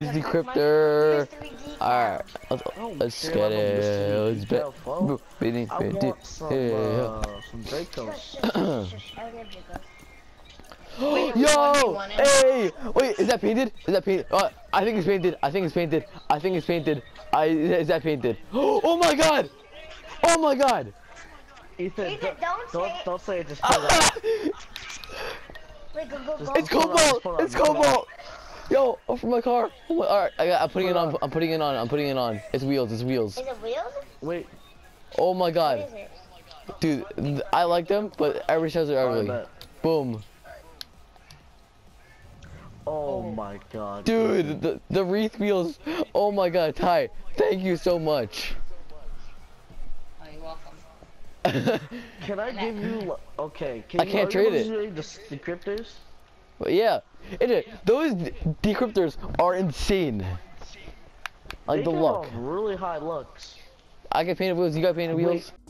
Decryptor. Alright, Oh, let's damn, get I'm a it. mystery Let's detail, folks. bet. I want some Dracos. Yo! Hey! Wait, is that painted? Is that painted? I think it's painted. I think it's painted. I think it's painted. Is that painted? Oh my god! Oh my god! Ethan, don't say it. Just put it Wait, go. It's Cobalt! It's Cobalt! Yo, from my car. Oh my, alright, I'm putting it on. I'm putting it on. I'm putting it on. It's wheels. It's wheels. Is it wheels? Wait. Oh my god. What is it? Dude, I like them, but everybody says they're ugly. Boom. Oh my god. Dude, the wreath wheels. Oh my god, Ty. Thank you so much. Oh, you're welcome. Can I give you? Okay. I can't trade it. The decryptors? But yeah, those decryptors are insane. Like They the give look. off really high looks. I get painted wheels. You got painted wheels.